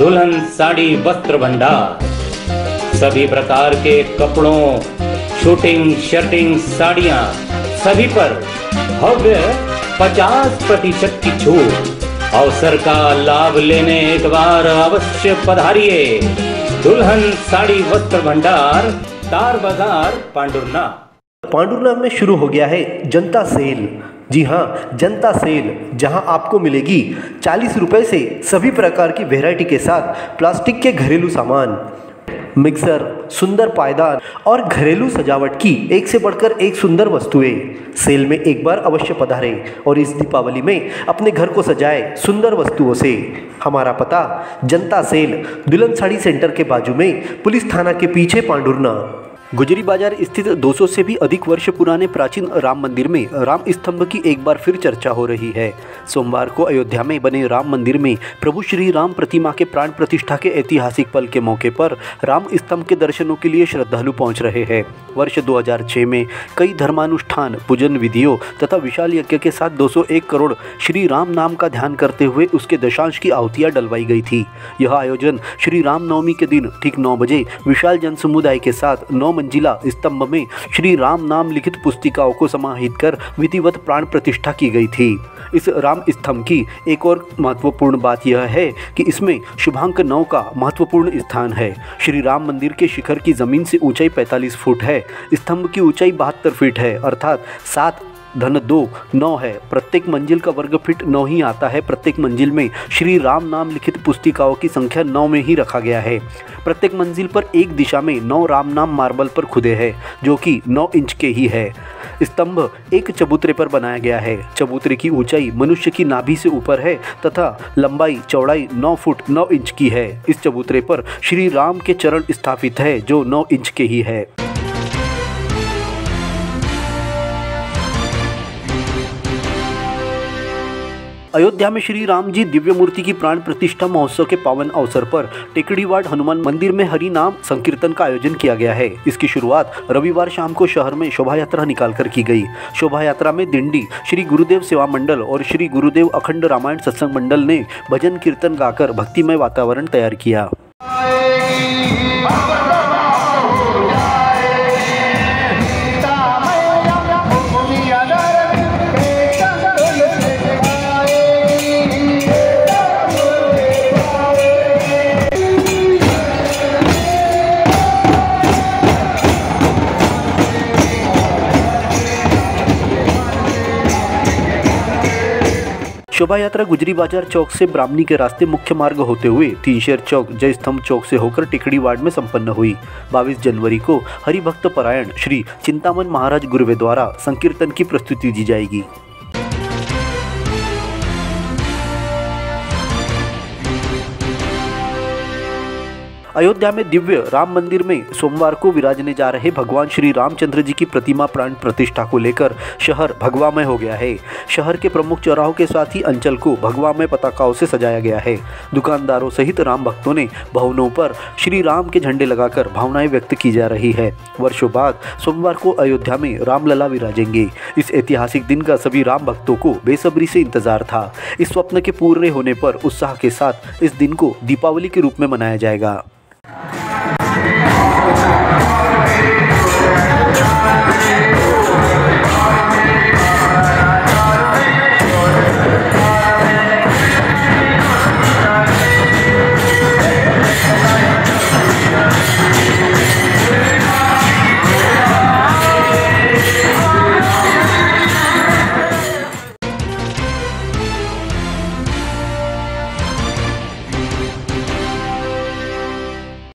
दुल्हन साड़ी वस्त्र भंडार। सभी प्रकार के कपड़ों, शूटिंग, शर्टिंग, साड़ियां, सभी पर भव्य 50% की छूट। अवसर का लाभ लेने एक बार अवश्य पधारिए। दुल्हन साड़ी वस्त्र भंडार, तार बाजार, पांडुरना। पांडुरना में शुरू हो गया है जनता सेल। जी हाँ, जनता सेल, जहां आपको मिलेगी 40 रुपए से सभी प्रकार की वैरायटी के साथ प्लास्टिक के घरेलू सामान, मिक्सर, सुंदर पायदान और घरेलू सजावट की एक से बढ़कर एक सुंदर वस्तुएं। सेल में एक बार अवश्य पधारें और इस दीपावली में अपने घर को सजाए सुंदर वस्तुओं से। हमारा पता जनता सेल, दुल्हन साड़ी सेंटर के बाजू में, पुलिस थाना के पीछे, पांडुरना। गुजरी बाजार स्थित 200 से भी अधिक वर्ष पुराने प्राचीन राम मंदिर में राम स्तंभ की एक बार फिर चर्चा हो रही है। सोमवार को अयोध्या में बने राम मंदिर में प्रभु श्री राम प्रतिमा के प्राण प्रतिष्ठा के ऐतिहासिक पल के मौके पर राम स्तंभ के दर्शनों के लिए श्रद्धालु पहुंच रहे हैं। वर्ष 2006 में कई धर्मानुष्ठान, पूजन विधियों तथा विशाल यज्ञ के साथ 201 करोड़ श्री राम नाम का ध्यान करते हुए उसके दशांश की आहुतियाँ डलवाई गई थी। यह आयोजन श्री राम नवमी के दिन ठीक 9 बजे विशाल जन समुदाय के साथ 9 मंजिला स्तंभ में श्री राम नाम लिखित पुस्तिकाओं को समाहित कर विधिवत प्राण प्रतिष्ठा की गई थी। इस राम स्तंभ की एक और महत्वपूर्ण बात यह है कि इसमें शुभांक 9 का महत्वपूर्ण स्थान है। श्री राम मंदिर के शिखर की जमीन से ऊंचाई 45 फुट है। स्तंभ की ऊंचाई 72 फीट है, अर्थात 7-2 9 है। प्रत्येक मंजिल का वर्ग फीट 9 ही आता है। प्रत्येक मंजिल में श्री राम नाम लिखित पुस्तिकाओं की संख्या 9 में ही रखा गया है। प्रत्येक मंजिल पर एक दिशा में 9 राम नाम मार्बल पर खुदे हैं, जो कि 9 इंच के ही है। स्तंभ एक चबूतरे पर बनाया गया है। चबूतरे की ऊंचाई मनुष्य की नाभि से ऊपर है तथा लंबाई चौड़ाई 9 फुट 9 इंच की है। इस चबूतरे पर श्री राम के चरण स्थापित है, जो 9 इंच के ही है। अयोध्या में श्री राम जी दिव्य मूर्ति की प्राण प्रतिष्ठा महोत्सव के पावन अवसर पर टेकड़ीवाड़ हनुमान मंदिर में हरि नाम संकीर्तन का आयोजन किया गया है। इसकी शुरुआत रविवार शाम को शहर में शोभा यात्रा निकालकर की गई। शोभा यात्रा में दिंडी, श्री गुरुदेव सेवा मंडल और श्री गुरुदेव अखंड रामायण सत्संग मंडल ने भजन कीर्तन गाकर भक्तिमय वातावरण तैयार किया। शोभा यात्रा गुजरी बाजार चौक से ब्राह्मणी के रास्ते मुख्य मार्ग होते हुए तीनशेर चौक, जय स्तंभ चौक से होकर टेकड़ीवाड़ में संपन्न हुई। 22 जनवरी को हरिभक्त परायण श्री चिंतामन महाराज गुरुवे द्वारा संकीर्तन की प्रस्तुति दी जाएगी। अयोध्या में दिव्य राम मंदिर में सोमवार को विराजने जा रहे भगवान श्री रामचंद्र जी की प्रतिमा प्राण प्रतिष्ठा को लेकर शहर भगवामय हो गया है। शहर के प्रमुख चौराहों के साथ ही अंचल को भगवामय पताकाओं से सजाया गया है। दुकानदारों सहित राम भक्तों ने भवनों पर श्री राम के झंडे लगाकर भावनाएं व्यक्त की जा रही है। वर्षों बाद सोमवार को अयोध्या में रामलला विराजेंगे। इस ऐतिहासिक दिन का सभी राम भक्तों को बेसब्री से इंतजार था। इस स्वप्न के पूरे होने पर उत्साह के साथ इस दिन को दीपावली के रूप में मनाया जाएगा।